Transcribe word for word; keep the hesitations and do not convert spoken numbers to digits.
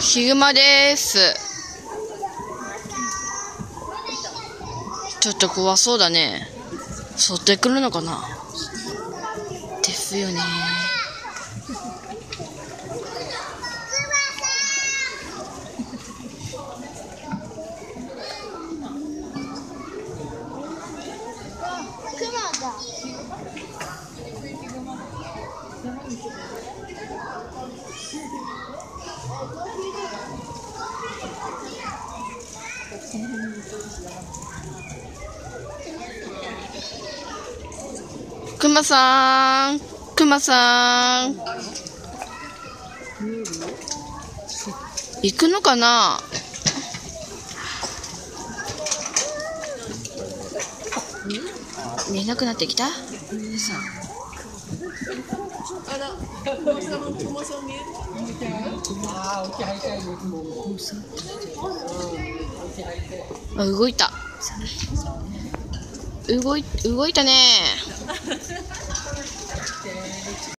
ヒグマです。ちょっと怖そうだね。襲ってくるのかな。ですよね。クマさん、クマさん、行くのかな。見えなくなってきた。さあ、動いた。動い、動いたね。